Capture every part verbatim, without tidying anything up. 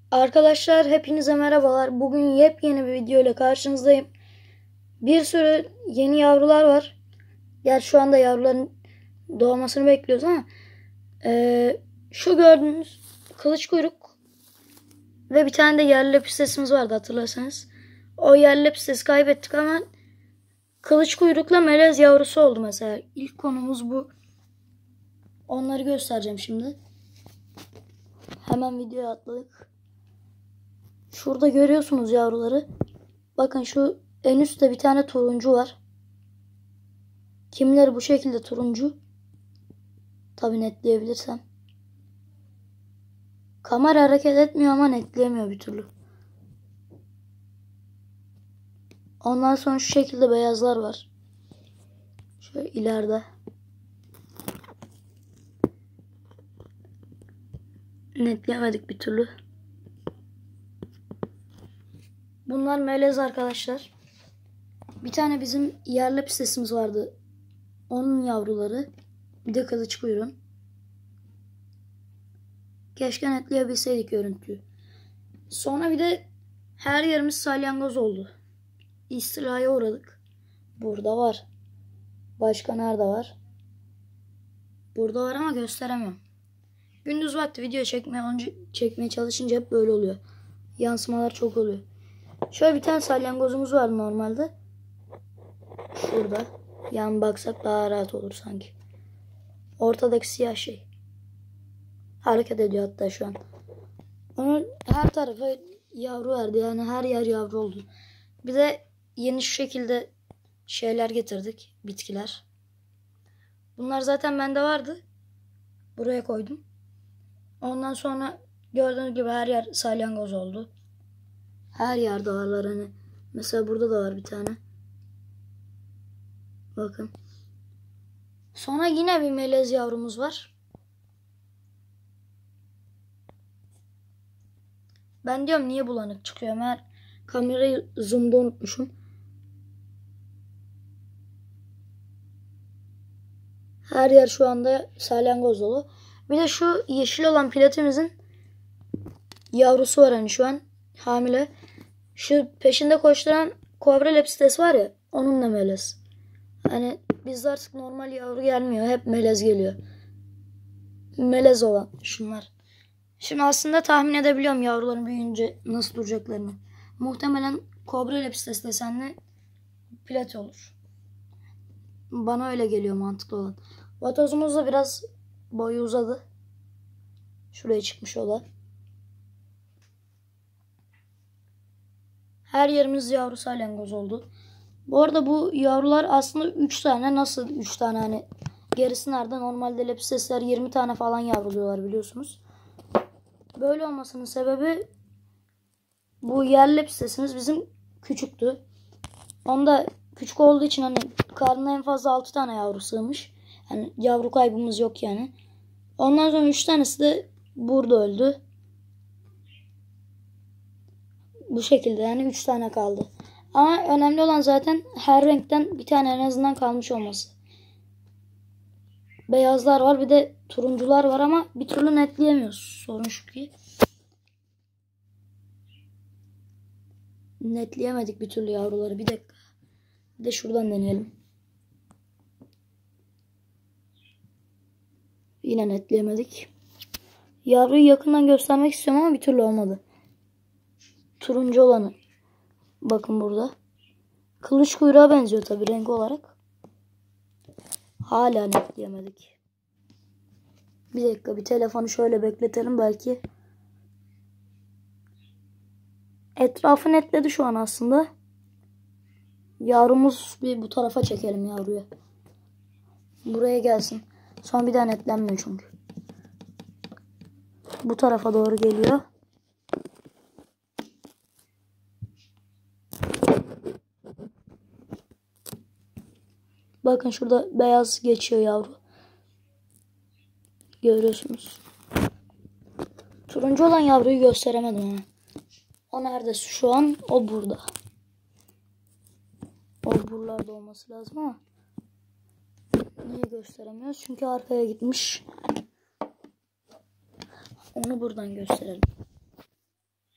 Arkadaşlar hepinize merhabalar. Bugün yepyeni bir video ile karşınızdayım. Bir sürü yeni yavrular var. Gerçi şu anda yavruların doğmasını bekliyoruz ama ee, şu gördüğünüz kılıç kuyruk ve bir tane de yerli lepistesimiz vardı hatırlarsanız. O yerli lepistesi kaybettik ama kılıç kuyrukla melez yavrusu oldu mesela. İlk konumuz bu. Onları göstereceğim şimdi. Hemen videoya atladık. Şurada görüyorsunuz yavruları. Bakın şu en üstte bir tane turuncu var. Kimileri bu şekilde turuncu. Tabi netleyebilirsem. Kamera hareket etmiyor ama netleyemiyor bir türlü. Ondan sonra şu şekilde beyazlar var. Şöyle ileride. Netleyemedik bir türlü. Bunlar melez arkadaşlar. Bir tane bizim yerli pistesimiz vardı. Onun yavruları. Bir de kılıç kuyruğun. Keşke netleyebilseydik görüntüyü. Sonra bir de her yerimiz salyangoz oldu. İstilaya uğradık. Burada var. Başka nerede var? Burada var ama gösteremiyorum. Gündüz vakti video çekmeye, çekmeye çalışınca hep böyle oluyor. Yansımalar çok oluyor. Şöyle bir tane salyangozumuz var normalde. Şurada. Yan baksak daha rahat olur sanki. Ortadaki siyah şey. Hareket ediyor hatta şu an. Onun her tarafa yavru verdi. Yani her yer yavru oldu. Bir de yeni şu şekilde şeyler getirdik. Bitkiler. Bunlar zaten bende vardı. Buraya koydum. Ondan sonra gördüğünüz gibi her yer salyangoz oldu. Her yerde varlar hani. Mesela burada da var bir tane. Bakın. Sonra yine bir melez yavrumuz var. Ben diyorum niye bulanık çıkıyor? Meğer kamerayı zoom'da unutmuşum. Her yer şu anda salyangoz dolu. Bir de şu yeşil olan platimizin yavrusu var hani şu an hamile. Şu peşinde koşturan kobra lepistesi var ya, onun da melez. Hani bizde artık normal yavru gelmiyor. Hep melez geliyor. Melez olan şunlar. Şimdi aslında tahmin edebiliyorum yavruların büyüyünce nasıl duracaklarını. Muhtemelen kobra lepistesi desenli plati olur. Bana öyle geliyor mantıklı olan. Vatozumuz da biraz boyu uzadı. Şuraya çıkmış o da. Her yerimiz yavru salyangoz oldu. Bu arada bu yavrular aslında üç tane. Nasıl üç tane hani gerisi nerede? Normalde lepistesler yirmi tane falan yavruluyorlar biliyorsunuz. Böyle olmasının sebebi bu yerli lepistesimiz bizim küçüktü. Onda küçük olduğu için hani karnına en fazla altı tane yavru sığmış. Yani yavru kaybımız yok yani. Ondan sonra üç tanesi de burada öldü. Bu şekilde yani üç tane kaldı. Ama önemli olan zaten her renkten bir tane en azından kalmış olması. Beyazlar var, bir de turuncular var ama bir türlü netleyemiyoruz. Sorun şu ki netleyemedik bir türlü yavruları. Bir dakika. Bir de şuradan deneyelim. Yine netleyemedik. Yavruyu yakından göstermek istiyorum ama bir türlü olmadı. Turuncu olanı. Bakın burada. Kılıç kuyruğa benziyor tabi renk olarak. Hala netleyemedik. Bir dakika, bir telefonu şöyle bekletelim belki. Etrafı netledi şu an aslında. Yavrumuz bir bu tarafa çekelim yavruyu. Buraya gelsin. Son bir daha netlenmiyor çünkü. Bu tarafa doğru geliyor. Bakın şurada beyaz geçiyor yavru. Görüyorsunuz. Turuncu olan yavruyu gösteremedim ama. O nerede şu an? O burada. O buralarda olması lazım ama niye gösteremiyoruz? Çünkü arkaya gitmiş. Onu buradan gösterelim.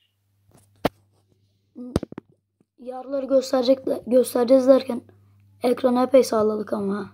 Yavruları gösterecek göstereceğiz derken ekranı epey salladık ama.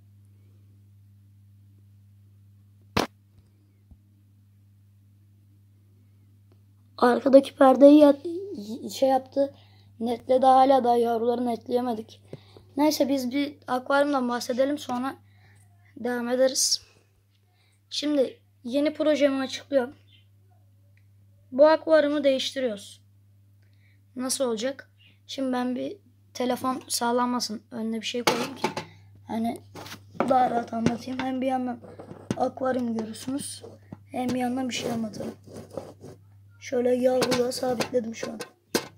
Arkadaki perdeyi ya, şey yaptı. Netledi, hala daha yavruları netleyemedik. Neyse biz bir akvaryumdan bahsedelim, sonra devam ederiz. Şimdi yeni projemi açıklıyorum. Bu akvaryumu değiştiriyoruz. Nasıl olacak? Şimdi ben bir telefon sağlanmasın önüne bir şey koyayım ki hani daha rahat anlatayım. Hem bir yandan akvaryum görürsünüz, hem bir yandan bir şey anlatırım. Şöyle yavruluğa sabitledim şu an.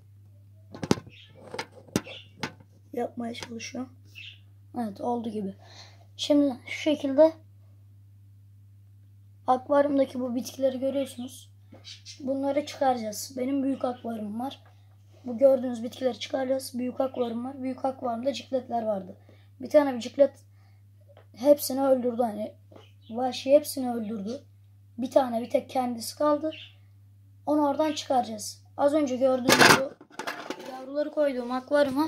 Yapmaya çalışıyorum. Evet, oldu gibi. Şimdi şu şekilde akvaryumdaki bu bitkileri görüyorsunuz. Bunları çıkaracağız. Benim büyük akvaryumum var. Bu gördüğünüz bitkileri çıkaracağız. Büyük akvaryum var. Büyük akvaryumda cikletler vardı. Bir tane bir ciklet hepsini öldürdü. Hani vahşi hepsini öldürdü. Bir tane bir tek kendisi kaldı. Onu oradan çıkaracağız. Az önce gördüğünüz bu yavruları koyduğum akvaryuma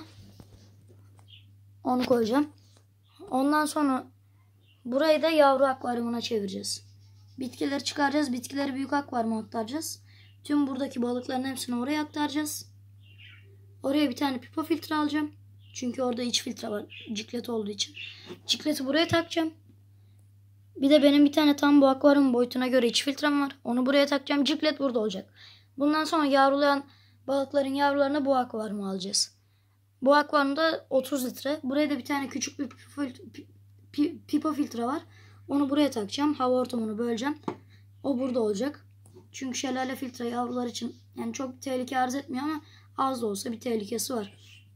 onu koyacağım. Ondan sonra burayı da yavru akvaryumuna çevireceğiz. Bitkileri çıkaracağız. Bitkileri büyük akvaryuma aktaracağız. Tüm buradaki balıkların hepsini oraya aktaracağız. Oraya bir tane pipo filtre alacağım. Çünkü orada iç filtre var. Ciklet olduğu için. Cikleti buraya takacağım. Bir de benim bir tane tam bu akvaryum boyutuna göre iç filtrem var. Onu buraya takacağım. Ciklet burada olacak. Bundan sonra yavrulayan balıkların yavrularını bu akvaryuma alacağız. Bu akvaryumda otuz litre. Buraya da bir tane küçük bir pipo filtre var. Onu buraya takacağım. Hava ortamını böleceğim. O burada olacak. Çünkü şelale filtre yavrular için yani çok tehlike arz etmiyor ama az da olsa bir tehlikesi var.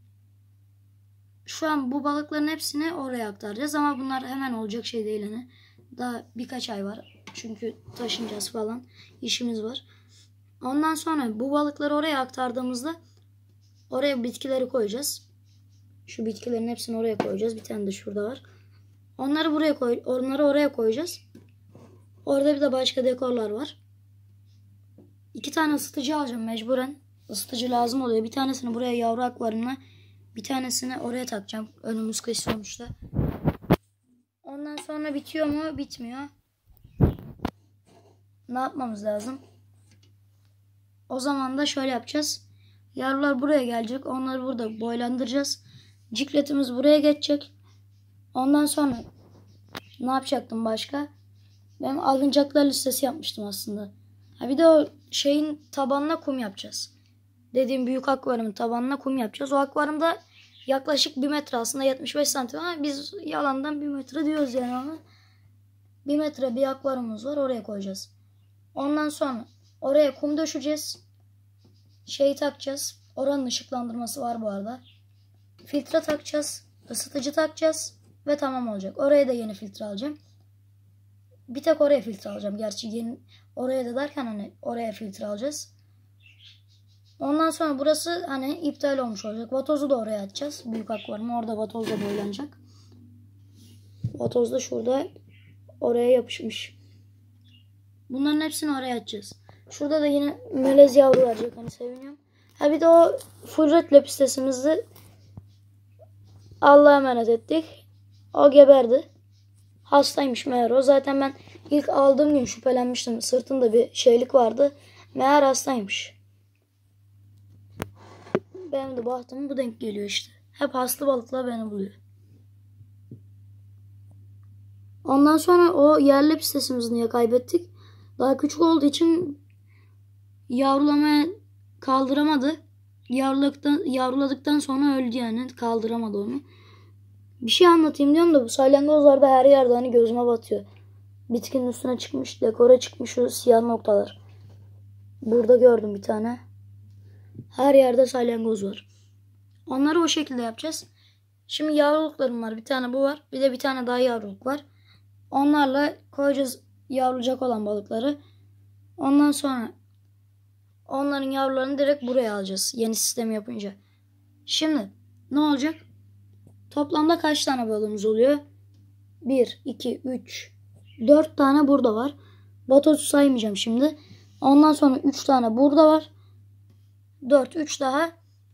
Şu an bu balıkların hepsini oraya aktaracağız ama bunlar hemen olacak şey değil hani. Daha birkaç ay var. Çünkü taşınacağız falan. İşimiz var. Ondan sonra bu balıkları oraya aktardığımızda oraya bitkileri koyacağız. Şu bitkilerin hepsini oraya koyacağız. Bir tane de şurada var. Onları buraya koy, onları oraya koyacağız. Orada bir de başka dekorlar var. İki tane ısıtıcı alacağım mecburen. Isıtıcı lazım oluyor. Bir tanesini buraya yavru akvaryumuna, bir tanesini oraya takacağım. Önümüz kış sonuçta. Ondan sonra bitiyor mu? Bitmiyor. Ne yapmamız lazım? O zaman da şöyle yapacağız. Yavrular buraya gelecek. Onları burada boylandıracağız. Cikletimiz buraya geçecek. Ondan sonra ne yapacaktım başka? Ben alınacaklar listesi yapmıştım aslında. Ha bir de o şeyin tabanına kum yapacağız. Dediğim büyük akvaryumun tabanına kum yapacağız. O akvaryumda yaklaşık bir metre, aslında yetmiş beş santim ama biz yalandan bir metre diyoruz yani ama. Bir metre bir akvaryumumuz var, oraya koyacağız. Ondan sonra oraya kum döşeceğiz. Şeyi takacağız. Oranın ışıklandırması var bu arada. Filtre takacağız. Isıtıcı takacağız. Ve tamam olacak. Oraya da yeni filtre alacağım. Bir tek oraya filtre alacağım. Gerçi yeni oraya da derken hani oraya filtre alacağız. Ondan sonra burası hani iptal olmuş olacak. Vatozu da oraya atacağız. Büyük akvaryum. Orada vatoz da boylanacak. Vatoz da şurada oraya yapışmış. Bunların hepsini oraya atacağız. Şurada da yine melez yavru verecek. Hani seviniyorum. Ha bir de o full red lepistesimizi Allah'a emanet ettik. O geberdi. Hastaymış meğer o. Zaten ben ilk aldığım gün şüphelenmiştim. Sırtında bir şeylik vardı. Meğer hastaymış. Benim de bahtıma bu denk geliyor işte. Hep hasta balıklar beni buluyor. Ondan sonra o yerli lepistesimizi niye kaybettik? Daha küçük olduğu için yavrulamaya kaldıramadı. Yavruladıktan, yavruladıktan sonra öldü yani. Kaldıramadı onu. Bir şey anlatayım diyorum da bu salyangozlar da her yerde hani gözüme batıyor. Bitkinin üstüne çıkmış, dekora çıkmış şu siyah noktalar. Burada gördüm bir tane. Her yerde salyangoz var. Onları o şekilde yapacağız. Şimdi yavruluklarım var. Bir tane bu var. Bir de bir tane daha yavruluk var. Onlarla koyacağız yavrucak olan balıkları. Ondan sonra onların yavrularını direkt buraya alacağız. Yeni sistemi yapınca. Şimdi ne olacak? Toplamda kaç tane balığımız oluyor? bir, iki, üç, dört tane burada var. Vatozu saymayacağım şimdi. Ondan sonra üç tane burada var. dört, üç daha.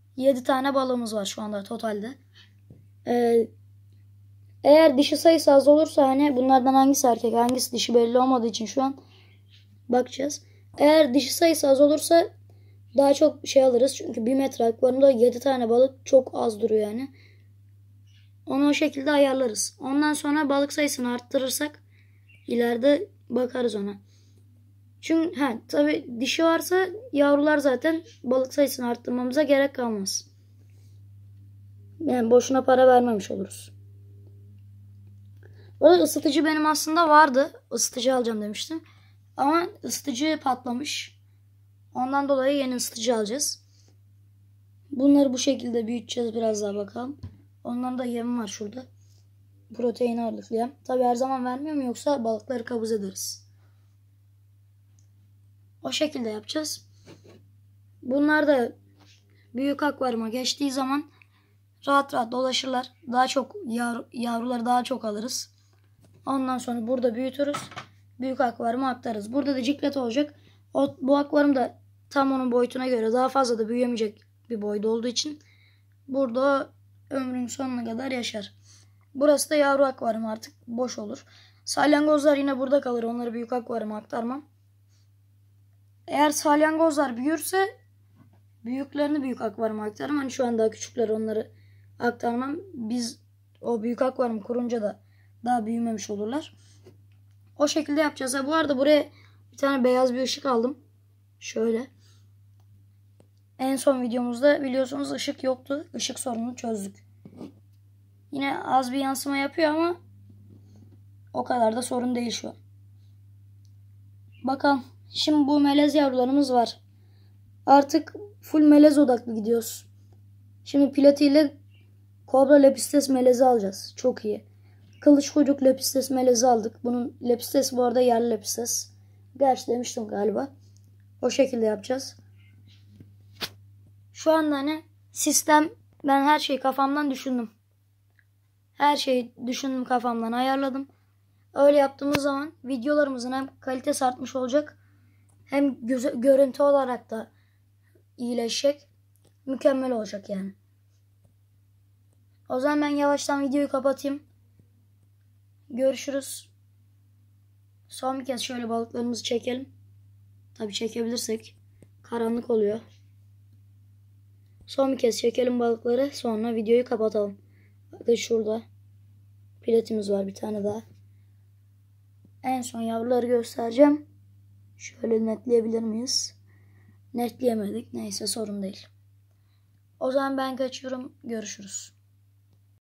yedi tane balığımız var şu anda totalde. Ee, eğer dişi sayısı az olursa hani bunlardan hangisi erkek hangisi dişi belli olmadığı için şu an bakacağız. Eğer dişi sayısı az olursa daha çok şey alırız. Çünkü bir metre akvaryumda yedi tane balık çok az duruyor yani. Onu o şekilde ayarlarız. Ondan sonra balık sayısını arttırırsak ileride bakarız ona. Çünkü ha, tabii dişi varsa yavrular zaten balık sayısını arttırmamıza gerek kalmaz. Yani boşuna para vermemiş oluruz. O da ısıtıcı benim aslında vardı. Isıtıcı alacağım demiştim. Ama ısıtıcı patlamış. Ondan dolayı yeni ısıtıcı alacağız. Bunları bu şekilde büyüteceğiz biraz daha bakalım. Ondan da yem var şurada. Protein ağırlıklı yem. Tabii her zaman vermiyorum yoksa balıkları kabız ederiz. O şekilde yapacağız. Bunlar da büyük akvaryuma geçtiği zaman rahat rahat dolaşırlar. Daha çok yavru, yavruları daha çok alırız. Ondan sonra burada büyütürüz. Büyük akvaryuma aktarırız. Burada da ciklet olacak. O, bu akvaryum da tam onun boyutuna göre daha fazla da büyüyemeyecek bir boyda olduğu için burada ömrün sonuna kadar yaşar. Burası da yavru akvaryum, artık boş olur. Salyangozlar yine burada kalır. Onları büyük akvaryuma aktarmam. Eğer salyangozlar büyürse büyüklerini büyük akvaryuma aktarmam. Hani şu an daha küçükleri onları aktarmam. Biz o büyük akvaryum kurunca da daha büyümemiş olurlar. O şekilde yapacağız. Ha, bu arada buraya bir tane beyaz bir ışık aldım. Şöyle. En son videomuzda biliyorsunuz ışık yoktu. Işık sorununu çözdük. Yine az bir yansıma yapıyor ama o kadar da sorun değil şu an. Bakalım. Şimdi bu melez yavrularımız var. Artık full melez odaklı gidiyoruz. Şimdi Pilati ile Kobra Lepistes melezi alacağız. Çok iyi. Kılıç kuyruk Lepistes melezi aldık. Bunun Lepistes bu arada yerli Lepistes. Gerçi demiştim galiba. O şekilde yapacağız. Şu anda hani sistem, ben her şeyi kafamdan düşündüm. Her şeyi düşündüm, kafamdan ayarladım. Öyle yaptığımız zaman videolarımızın hem kalitesi artmış olacak hem göze, görüntü olarak da iyileşecek. Mükemmel olacak yani. O zaman ben yavaştan videoyu kapatayım. Görüşürüz. Son bir kez şöyle balıklarımızı çekelim. Tabii çekebilirsek. Karanlık oluyor. Son bir kez çekelim balıkları. Sonra videoyu kapatalım. Bakın şurada pilatimiz var bir tane daha. En son yavruları göstereceğim. Şöyle netleyebilir miyiz? Netleyemedik. Neyse sorun değil. O zaman ben kaçıyorum. Görüşürüz.